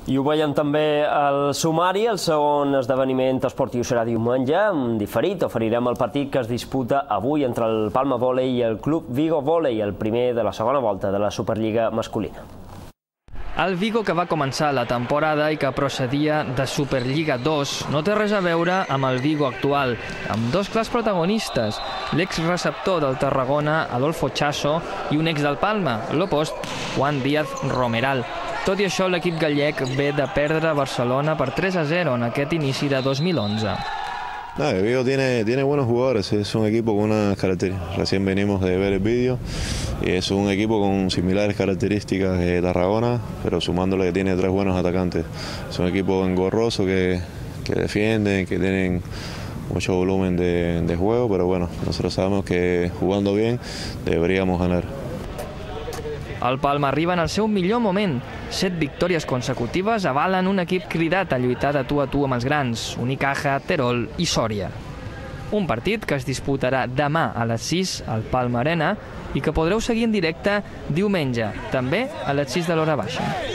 I ho veiem també al sumari. El segon esdeveniment esportiu serà diumenge, diferit. Oferirem el partit que es disputa avui entre el Palma Vòlei i el Club Vigo Vòlei, el primer de la segona volta de la Superliga masculina. El Vigo, que va començar la temporada i que procedia de Superliga 2, no té res a veure amb el Vigo actual, amb dos clars protagonistes, l'exreceptor del Tarragona, Adolfo Chaso, i un ex del Palma, l'opost, Juan Díaz Romeral. Tot i això, l'equip gallec ve de perdre a Barcelona per 3-0 en aquest inici de 2011. El Vigo tiene buenos jugadores, es un equipo con unas características. Recién venimos de ver el vídeo y es un equipo con similares características que Tarragona, pero sumándole que tiene 3 buenos atacantes. Es un equipo engorroso que defienden, que tienen mucho volumen de juego, pero bueno, nosotros sabemos que jugando bien deberíamos ganar. El Palma arriba en el seu millor moment. 7 victòries consecutives avalen un equip cridat a lluitar de tu a tu amb els grans, Unicaja, Terol i Sòria. Un partit que es disputarà demà a les 6 al Palma Arena i que podreu seguir en directe diumenge, també a les 6 de l'hora baixa.